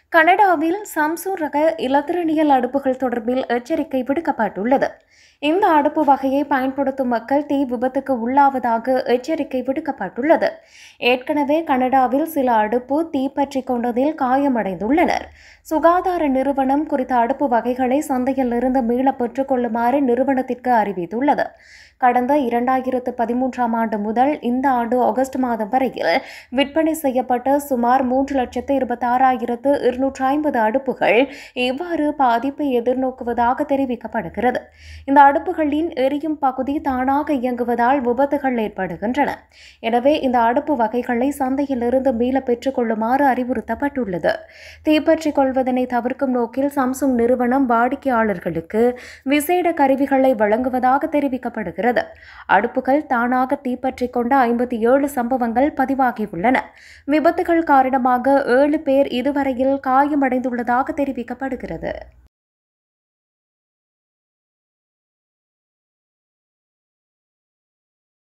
கனடாவில் சாம்சங் ரக இலத்திரனியல் அடுப்புகள் தொடர்பில் எச்சரிக்கை விடுக்கப்பட்டுள்ளது. இந்த அடுப்பு வகையை பயன்படுத்தும் மக்கள் தீ விபத்துக்கு உள்ளாவதாக எச்சரிக்கை விடுக்கப்பட்டுள்ளது. ஏற்கனவே கனடாவில் சில அடுப்பு தீப்பற்றிக் கொண்டதில் காயமடைந்துள்ளனர். சுகாதார நிறுவனம் குறித்த அடுப்பு வகைகளை சந்தையில் இருந்து மீள பெற்றுக் கொள்ளுமாறு நிறுவனத்திற்கு அறிவித்துள்ளது. கடந்த 2013ஆம் ஆண்டு முதல் இந்த ஆண்டு ஆகஸ்ட் மாதம் வரையில் விற்பனை செய்யப்பட்ட சுமார் 3,26,250 அடுப்புகள் இவ்வாறு பாதிப்பை எதிர்நோக்குவதாக தெரிவிக்கப்படுகிறது. இந்த அடுப்புகளின் எரியும் பகுதி தானாக இயங்குவதால் விபத்துகள் ஏற்படுகின்றன. எனவே இந்த அடுப்பு வகைகளை சந்தையில் இருந்து மீள பெற்றுக் கொள்ளுமாறு அறிவுறுத்தப்பட்டுள்ளது. தீப்பற்றிக் கொள்வதனை தவிர்க்கும் நோக்கில் சாம்சங் நிறுவனம் வாடிக்கையாளர்களுக்கு விசேட கருவிகளை வழங்குவதாக தெரிவிக்கப்படுகிறது. அடுப்புகள் தானாக தீப்பற்றிக் கொண்ட 57 சம்பவங்கள் பதிவாகியுள்ளன. விபத்துகள் காரணமாக 7 பேர் இதுவரையில் காயமடைந்துள்ளதாக தெரிவிக்கப்படுகிறது.